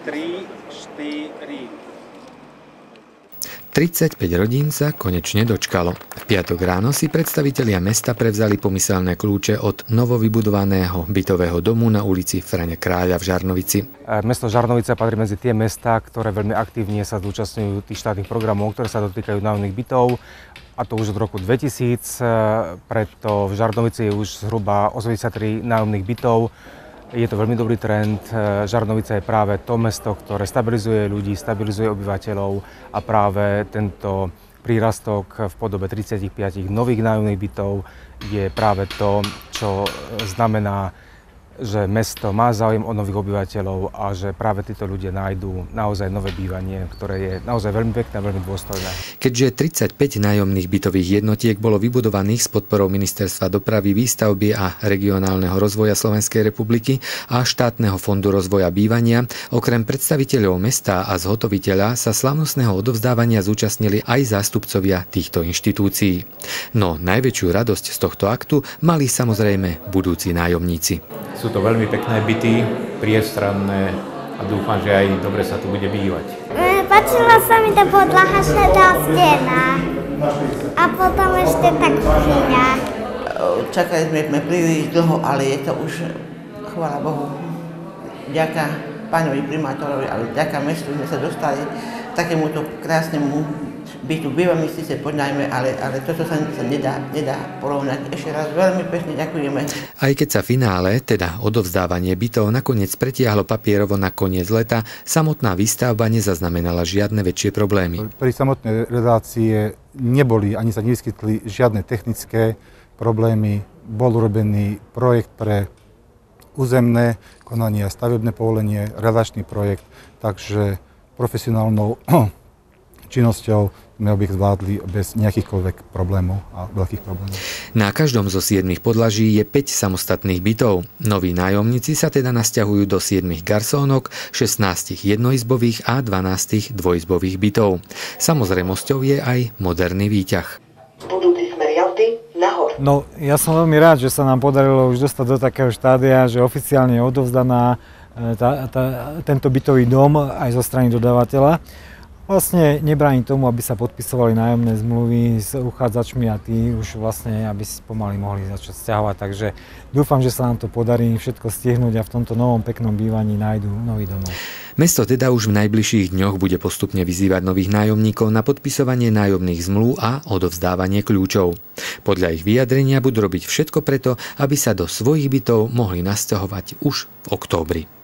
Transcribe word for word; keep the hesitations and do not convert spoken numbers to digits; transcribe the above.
tri, štyri. tridsaťpäť rodín sa konečne dočkalo. V piatok ráno si predstavitelia mesta prevzali pomyselné kľúče od novovybudovaného bytového domu na ulici Frane Kráľa v Žarnovici. Mesto Žarnovice patrí medzi tie mestá, ktoré veľmi aktívne sa zúčastňujú tých štátnych programov, ktoré sa dotýkajú nájomných bytov. A to už od roku dvetisíc, preto v Žarnovici je už zhruba osemdesiattri nájomných bytov. Je to veľmi dobrý trend. Žarnovica je práve to mesto, ktoré stabilizuje ľudí, stabilizuje obyvateľov a práve tento prírastok v podobe tridsaťpäť nových nájomných bytov je práve to, čo znamená, že mesto má záujem o nových obyvateľov a že práve títo ľudia nájdú naozaj nové bývanie, ktoré je naozaj veľmi pekné a veľmi dôstojné. Keďže tridsaťpäť nájomných bytových jednotiek bolo vybudovaných s podporou Ministerstva dopravy, výstavby a regionálneho rozvoja Slovenskej republiky a štátneho fondu rozvoja bývania, okrem predstaviteľov mesta a zhotoviteľa sa slavnostného odovzdávania zúčastnili aj zástupcovia týchto inštitúcií. No najväčšiu radosť z tohto aktu mali samozrejme budúci nájomníci. Sú to veľmi pekné byty, priestranné a dúfam, že aj dobre sa tu bude bývať. Páčila sa mi tá podlaha, šedá stena a potom ešte tá kuchyňa. Čakali sme príliš dlho, ale je to už, chvála Bohu, vďaka pánovi primátorovi, ale vďaka mestu sme sa dostali k takémuto krásnemu bytu. Bývame síce pod nájme, ale, ale toto sa, sa nedá, nedá porovnať. Ešte raz veľmi pekne ďakujeme. Aj keď sa finále, teda odovzdávanie bytov, nakoniec pretiahlo papierovo na koniec leta, samotná výstavba nezaznamenala žiadne väčšie problémy. Pri samotnej realizácii neboli ani sa nevyskytli žiadne technické problémy. Bol urobený projekt pre územné konanie a stavebné povolenie, relačný projekt, takže profesionálnou činnosťou sme ich zvládli bez nejakýchkoľvek problémov a veľkých problémov. Na každom zo siedmich podlaží je päť samostatných bytov. Noví nájomníci sa teda nasťahujú do siedmich garsónok, šestnásť jednoizbových a dvanásť dvojizbových bytov. Samozrejmosťou je aj moderný výťah. Budúci smer jazdy nahor. No, ja som veľmi rád, že sa nám podarilo už dostať do takého štádia, že oficiálne je odovzdaná tá, tá, tento bytový dom aj zo strany dodávateľa. Vlastne nebráni tomu, aby sa podpisovali nájomné zmluvy s uchádzačmi a tí už vlastne, aby si pomaly mohli začať sťahovať. Takže dúfam, že sa nám to podarí všetko stihnúť a v tomto novom peknom bývaní nájdu nový domov. Mesto teda už v najbližších dňoch bude postupne vyzývať nových nájomníkov na podpisovanie nájomných zmluv a odovzdávanie kľúčov. Podľa ich vyjadrenia budú robiť všetko preto, aby sa do svojich bytov mohli nasťahovať už v októbri.